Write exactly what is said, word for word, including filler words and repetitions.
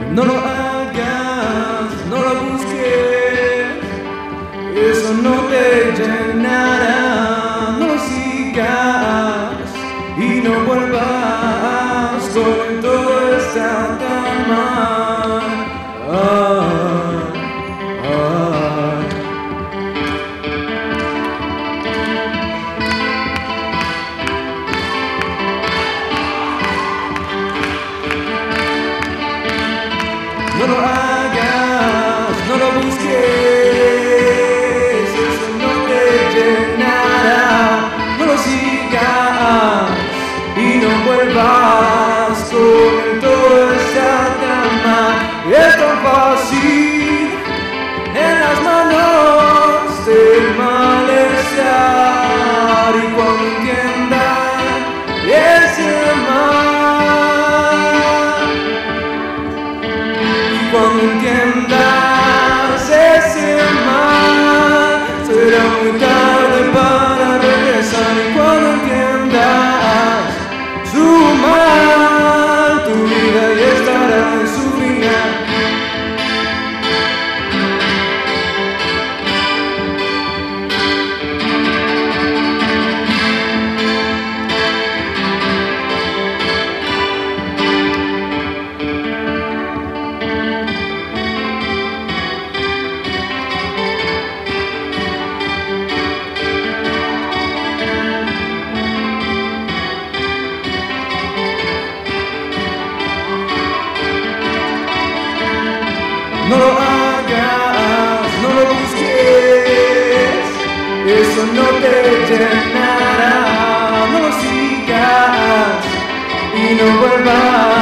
No lo hagas, no lo busques, eso no te llenará. No lo sigas y no vuelvas, con todo está tan mal. Ah, ah. No lo hagas, no lo busques, eso no te llenará. No lo sigas y no vuelvas, con todo está tan mal. Es tan fácil en las manos del malestar, y cuando entiendan ese mal, cuando entiendas ese mal, será muy tarde para regresar. Y cuando entiendas su mal, tu vida ya estará en su final. No lo hagas, no lo busques, eso no te llenará. No lo sigas y no vuelvas.